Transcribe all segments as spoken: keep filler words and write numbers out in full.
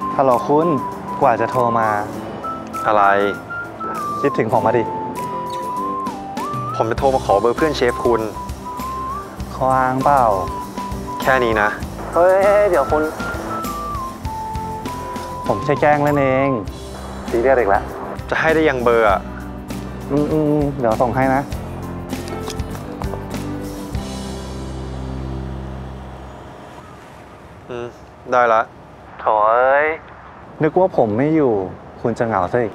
ฮัลโหลคุณกว่าจะโทรมาอะไรคิดถึงผมมาดิผมจะโทรมาขอเบอร์เพื่อนเชฟคุณเขาอ้างเปล่าแค่นี้นะเฮ้ยเดี๋ยวคุณผมแค่แกล้งเล่นเองซีเรียสอีกแล้วจะให้ได้ยังเบอร์อ่ะอืมอืมเดี๋ยวส่งให้นะอืมได้ละโถ่เอ้ยนึกว่าผมไม่อยู่คุณจะเหงาซะอีก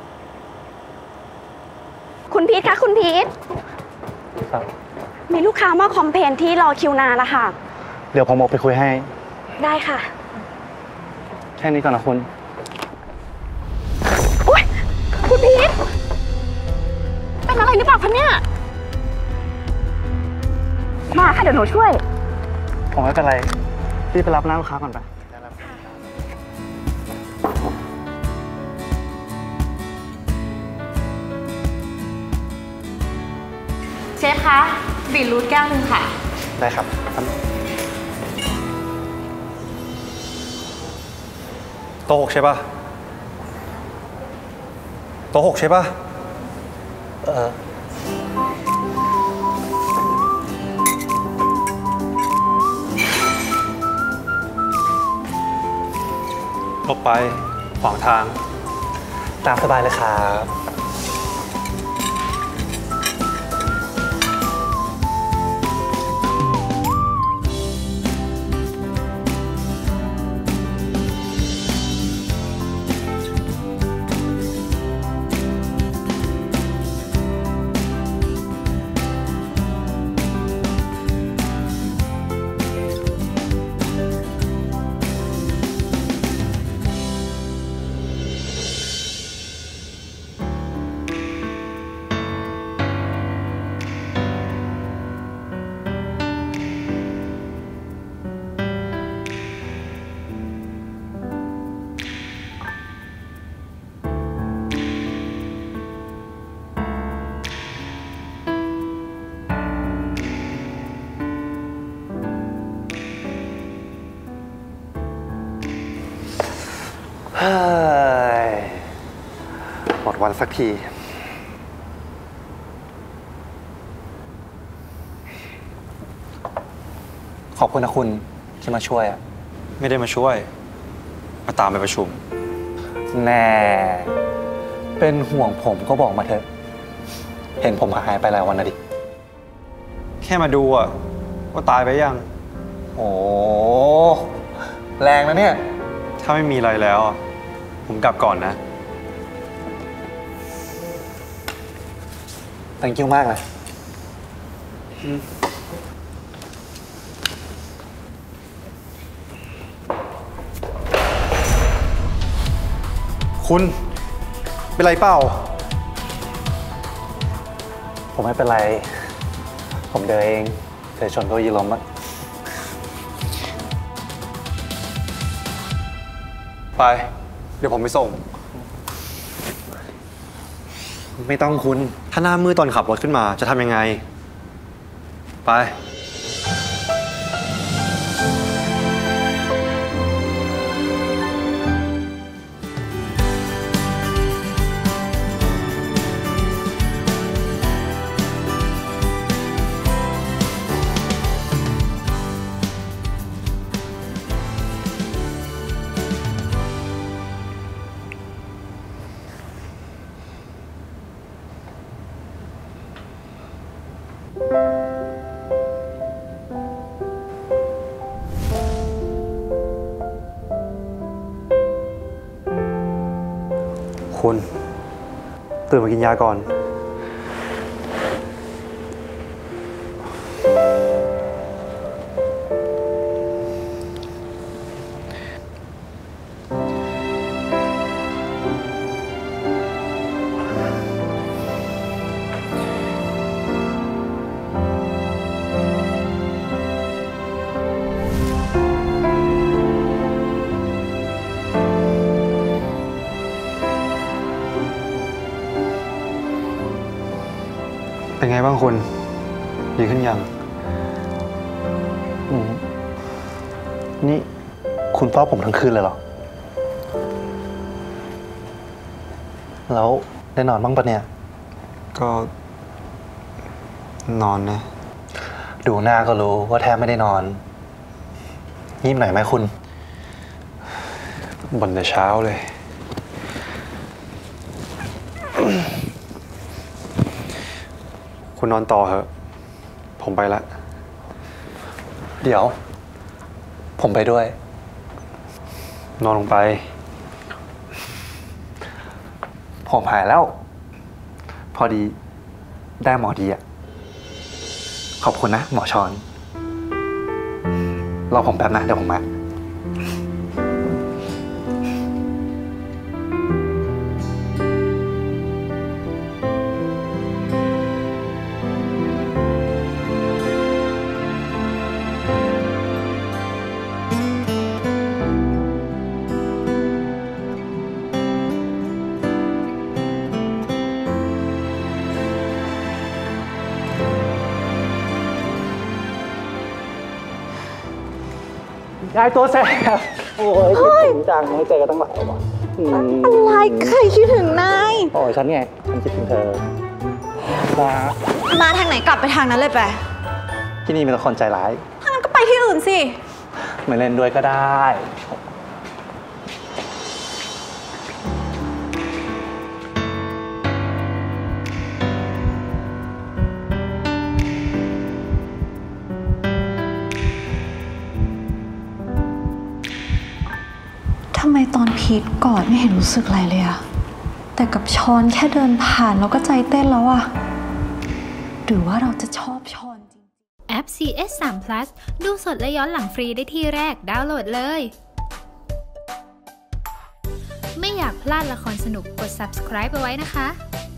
คุณพีทคะคุณพีทมีลูกค้ามาคอมเพลนที่รอคิวนานละค่ะเดี๋ยวผมออกไปคุยให้ได้ค่ะแค่นี้ก่อนนะคุณอุ๊ยคุณพีทเป็นอะไรหรือเปล่าคะเนี่ยมาค่ะเดี๋ยวหนูช่วยผมไม่เป็นไรพี่ไปรับหน้าลูกค้าก่อนไปเชฟคะบีทรูทแก้วหนึ่งค่ะได้ครับโต๊ะหกใช่ป่ะโต๊ะหกใช่ป่ะเออหลบไปขวางทางตามสบายเลยครับหมดวันสักทีขอบคุณนะคุณที่มาช่วยอ่ะไม่ได้มาช่วยมาตามไปประชุมแน่เป็นห่วงผมก็บอกมาเถอะเห็นผมหายไปหลายวันนะดิแค่มาดูอ่ะว่าตายไปยังโอ้แรงนะเนี่ยถ้าไม่มีอะไรแล้วผมกลับก่อนนะ thank you มากเลยคุณเป็นไรเปล่าผมไม่เป็นไรผมเดินเองเดินชนเก้าอี้ล้มอะไปเดี๋ยวผมไปส่งไม่ต้องคุณถ้าหน้ามืดตอนขับรถขึ้นมาจะทำยังไงไปคุณตื่นมากินยาก่อนเป็นไงบ้างคุณดีขึ้นยังนี่คุณเฝ้าผมทั้งคืนเลยเหรอแล้วได้นอนบ้างปะเนี่ยก็นอนนะดูหน้าก็รู้ว่าแทบไม่ได้นอนงีบหน่อยไหมคุณบ่นแต่เช้าเลย คุณนอนต่อเหอะ ผมไปละเดี๋ยว ผมไปด้วยนอนลงไปผมหายแล้ว พอดีได้หมอดีอะขอบคุณนะ หมอชอนรอผมแป๊บนะ เดี๋ยวผมมา ยายตัวแสบโอ้ยคิดถึงจังไม่เจอกันตั้งหลายวันอะไรใครคิดถึงนายโอ้ยฉันไง ฉันคิดถึงเธอมามาทางไหนกลับไปทางนั้นเลยไปที่นี่มีแต่คนใจร้ายถ้างั้นก็ไปที่อื่นสิไม่เล่นด้วยก็ได้ทำไมตอนพีทกอดไม่เห็นรู้สึกอะไรเลยอะแต่กับชอนแค่เดินผ่านเราก็ใจเต้นแล้วอะหรือว่าเราจะชอบชอนจริงแอป ซี เอส ทรี พลัส ดูสดและย้อนหลังฟรีได้ที่แรกดาวน์โหลดเลย ไม่อยากพลาดละครสนุกกด ซับสไครบ์ เอาไว้นะคะ